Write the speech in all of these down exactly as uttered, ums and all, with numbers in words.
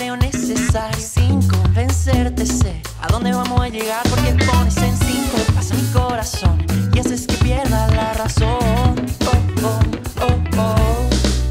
creo necesario. Sin convencerte sé a dónde vamos a llegar, porque pones en cinco pasa mi corazón y haces que pierda la razón. Oh, oh, oh, oh.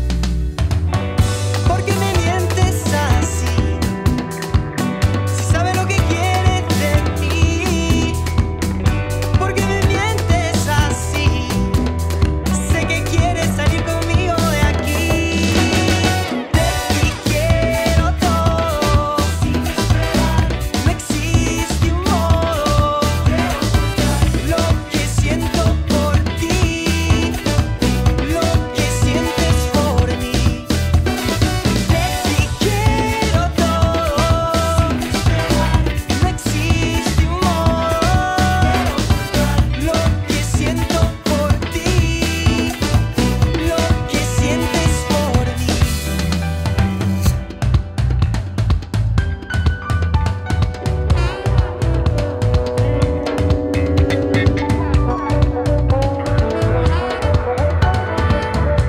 ¿Por qué me mientes así? Si sabes lo que quieres de mí. ¿Por qué me mientes así? Sé que quieres salir conmigo de aquí. De ti quiero todo. No existe un modo. Lo que siento por ti, lo que sientes por mí. De ti quiero todo. No existe un modo. Lo que siento por ti, lo que sientes por mí.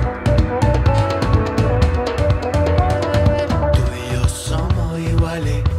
Tú y yo somos iguales.